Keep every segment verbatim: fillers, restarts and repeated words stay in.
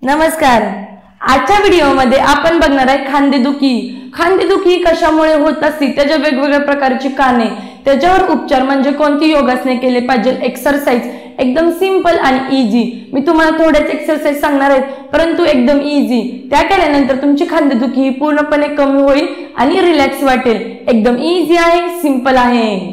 नमस्कार. आजच्या व्हिडिओमध्ये आपण बघणार आहे खांदेदुखी. खांदेदुखी कशामुळे होत असते, त्याच्या वेगवेगळ्या प्रकारची कारणे, त्याच्यावर उपचार म्हणजे कोणती योगासने केले पाहिजे, एक्सरसाइज एकदम सिंपल आणि इझी. मी तुम्हाला थोडेच एक्सरसाइज सांगणार आहे, परंतु एकदम इझी. त्या केल्यानंतर तुमची खांदेदुखी पूर्णपणे कमी होईल आणि रिलॅक्स वाटेल. एकदम इझी आहे, सिंपल आहे.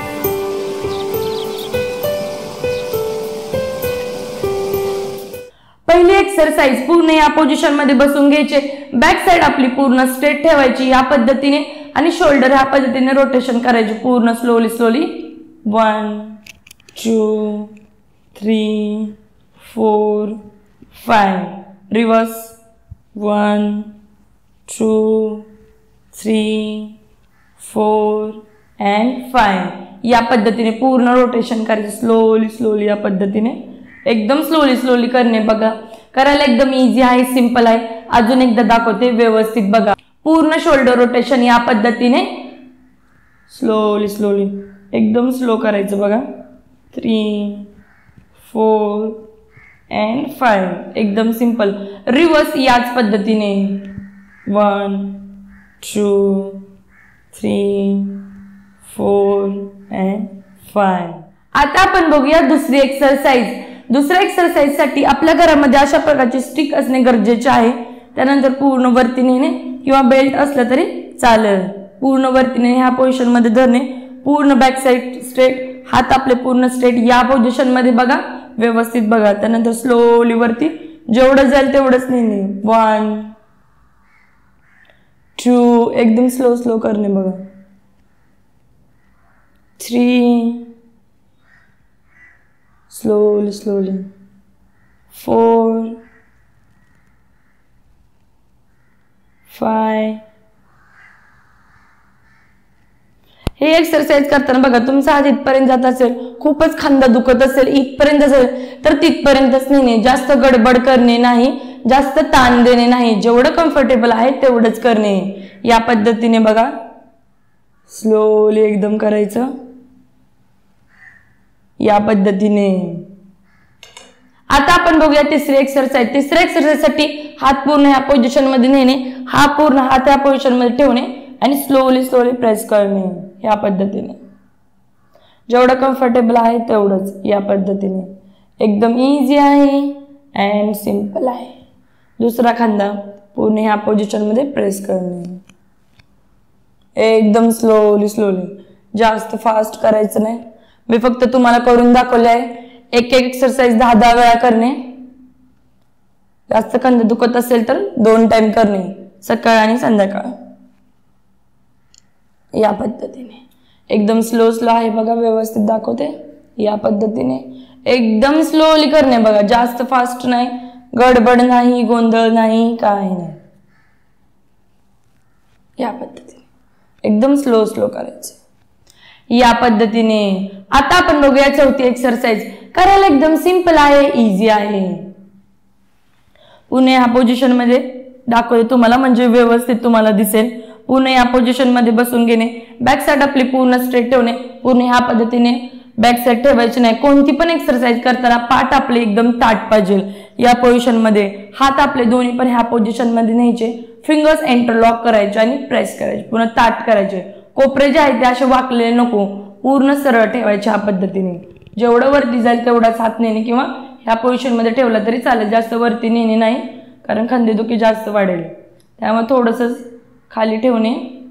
पहिली एक्सरसाइज, पूर्ण या पोझिशन मध्ये बसून घ्यायचे. बॅक साइड आपली पूर्ण स्ट्रेट ठेवायची या पद्धतीने आणि शोल्डर ह्या पद्धतीने रोटेशन करायचे पूर्ण slowly slowly. One two three four five. Reverse. One two three four and five. या पद्धतीने पूर्ण रोटेशन करायचे स्लोली स्लोली या पद्धतीने. एकदम स्लोली स्लोली करणे बघा. करायला एकदम इझी आहे, सिंपल आहे. अजून एकदा दाखवते, व्यवस्थित बघा. पूर्ण शोल्डर रोटेशन या पद्धतीने स्लोली स्लोली एकदम स्लो करायचं बघा. Three four and five. एकदम सिंपल. रिवर्स याच पद्धतीने. One two three four and five. आता आपण बघूया दुसरी एक्सरसाइज. दुसऱ्या एक्सरसाइज साठी आपल्या घरामध्ये अशा प्रकारची स्टिक असणे गरजेचे आहे. त्यानंतर पूर्ण वरती नेणे किंवा बेल्ट असलं तरी चालेल. पूर्ण वरती नेणे ह्या पोझिशन मध्ये धरणे. पूर्ण बॅक साइड स्ट्रेट, हात आपले पूर्ण स्ट्रेट या पोझिशन मध्ये बघा. व्यवस्थित बघा. त्यानंतर स्लोली वरती जेवढं जाईल तेवढंच नेणे. One two. एकदम स्लो स्लो करणे बघा. Three. Slowly, slowly. Four, five. हे एक्सरसाइज करताना बघा, तुमचा हात इथपर्यंत जात असेल, खूपच खांदा दुखत असेल, इथपर्यंत असेल तर तिथपर्यंतच नेणे. जास्त गडबड करणे नाही, जास्त ताण देणे नाही. जेवढं कम्फर्टेबल आहे तेवढंच करणे. या पद्धतीने बघा, स्लोली एकदम करायचं या पद्धतीने. आता आपण बघूया तिसरी एक्सरसाइज. तिसऱ्या एक्सरसाइज साठी हात पूर्ण ह्या पोझिशन मध्ये नेणे, हा पूर्ण हात ह्या पोझिशन मध्ये ठेवणे आणि स्लोली स्लोली प्रेस करणे या पद्धतीने. जेवढं कम्फर्टेबल आहे तेवढंच या पद्धतीने. एकदम इझी आहे अँड सिंपल आहे. दुसरा खांदा पूर्ण ह्या पोझिशन मध्ये प्रेस करणे. एकदम स्लोली स्लोली, जास्त फास्ट करायचं नाही. मी फक्त तुम्हाला करून दाखवले आहे. एक एक एक्सरसाइज दहा दहा वेळा करणे. जास्त खांदे दुखत असेल तर दोन टाइम करणे, सकाळ आणि संध्याकाळ या पद्धतीने. एकदम स्लो स्लो आहे बघा. व्यवस्थित दाखवते या पद्धतीने. एकदम स्लोली करणे बघा. जास्त फास्ट नाही, गडबड नाही, गोंधळ नाही, काही नाही. या पद्धतीने एकदम स्लो स्लो करायचे या पद्धतीने. आता आपण बघूया चौथी एक्सरसाइज. करायला एकदम सिंपल आहे, इझी आहे. पुन्हा या पोझिशन मध्ये दाखवते तुम्हाला, म्हणजे व्यवस्थित तुम्हाला दिसेल. पुन्हा या पोझिशन मध्ये बसून घेणे. बॅक साइड आपली पूर्ण स्ट्रेट ठेवणे. पूर्ण ह्या पद्धतीने बॅक साइड ठेवायची नाही. कोणती पण एक्सरसाइज करताना पाठ आपले एकदम ताठ पाहिजे. या पोझिशन मध्ये हात आपले दोन्ही पण ह्या पोझिशन मध्ये न्यायचे. फिंगर्स इंटरलॉक करायचे आणि प्रेस करायचे. पुन्हा ताठ करायचे. कोपरे जे आहेत ते असे वाकलेले नको, पूर्ण सरळ ठेवायचे ह्या पद्धतीने. जेवढं वरती जाईल तेवढाच हात नेणे किंवा ह्या पोझिशन मध्ये ठेवला तरी चालेल. जास्त वरती नेणे नाही, कारण खांदेदुखी जास्त वाढेल. त्यामुळे थोडंसं खाली ठेवणे.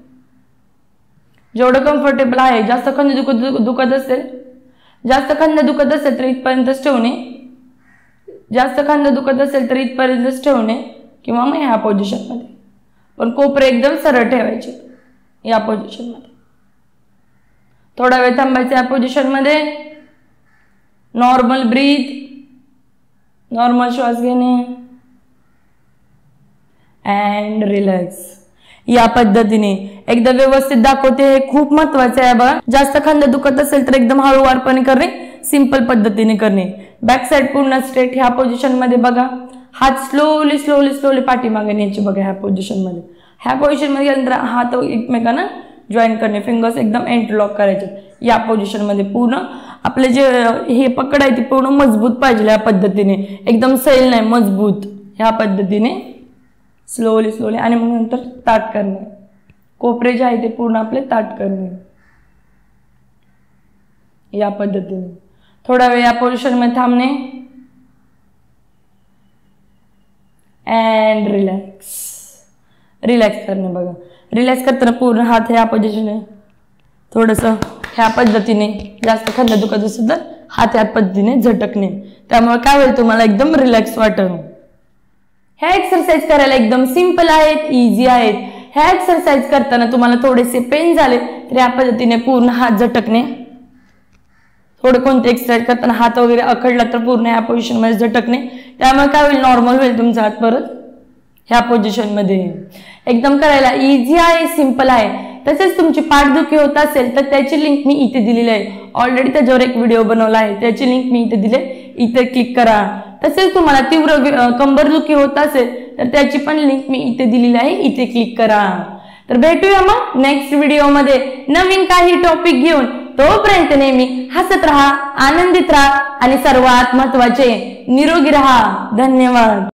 जेवढं कम्फर्टेबल आहे. जास्त खांदे दुखत दुखत असेल जास्त खांदे दुखत असेल तर इथपर्यंतच ठेवणे. जास्त खांदे दुखत असेल तर इथपर्यंतच ठेवणे किंवा मग ह्या पोझिशन मध्ये. पण कोपरे एकदम सरळ ठेवायचे या पोझिशन मध्ये. थोडा वेळ थांबायचं या पोझिशन मध्ये. नॉर्मल ब्रीथ, नॉर्मल श्वास घेणे अँड रिलॅक्स या पद्धतीने. एकदा व्यवस्थित दाखवते. हे खूप महत्वाचं आहे बघा. जास्त खांदा दुखत असेल तर एकदम हळूवारपणे करणे, सिंपल पद्धतीने करणे. बॅक साइड पूर्ण स्ट्रेट ह्या पोझिशन मध्ये बघा. हात स्लोली स्लोली स्लोली पाठीमागे न्यायचे बघा ह्या पोझिशन मध्ये. ह्या पोझिशन मध्ये गेल्यानंतर हात एकमेकांना जॉईन करणे. फिंगर्स एकदम इंटरलॉक करायचे या पोझिशन मध्ये. पूर्ण आपले जे हे पकड आहे ती पूर्ण मजबूत पाहिजे या पद्धतीने, एकदम सैल नाही, मजबूत ह्या पद्धतीने स्लोली स्लोली आणि मग नंतर ताठ करणे, कोपरे जे आहे ते पूर्ण आपले ताठ करणे या पद्धतीने. थोडा वेळ या पोझिशन मध्ये थांबणे अँड रिलॅक्स. रिलॅक्स करणे. बघा रिलॅक्स करताना पूर्ण हात ह्या पोझिशनने थोडंसं ह्या पद्धतीने, जास्त खांदा दुखत असेल तर हात ह्या पद्धतीने झटकणे, त्यामुळे काय होईल तुम्हाला एकदम रिलॅक्स वाटेल. ह्या एक्सरसाइज करायला एकदम सिंपल आहेत, इझी आहेत. ह्या एक्सरसाइज करताना तुम्हाला थोडेसे पेन झाले तर या पद्धतीने पूर्ण हात झटकणे. थोडं कोणते एक्सरसाइज करताना हात वगैरे अकडला तर पूर्ण ह्या पोझिशन मध्ये झटकणे, त्यामुळे काय होईल नॉर्मल होईल तुमचा हात परत ह्या पोझिशन मध्ये. एकदम करायला इझी आहे, सिंपल आहे. तसेच तुमची पाठदुखी होत असेल तर त्याची लिंक मी इथे दिलेली आहे. ऑलरेडी त्याच्यावर एक व्हिडिओ बनवला आहे, त्याची लिंक मी इथे दिले, इथे क्लिक करा. तसेच तुम्हाला तीव्र कंबरदुखी होत असेल तर त्याची पण लिंक मी इथे दिलेली आहे, इथे क्लिक करा. तर भेटूया मग नेक्स्ट व्हिडिओमध्ये नवीन काही टॉपिक घेऊन. तोपर्यंत नेहमी हसत राहा, आनंदित राहा आणि सर्वात महत्त्वाचे निरोगी राहा. धन्यवाद.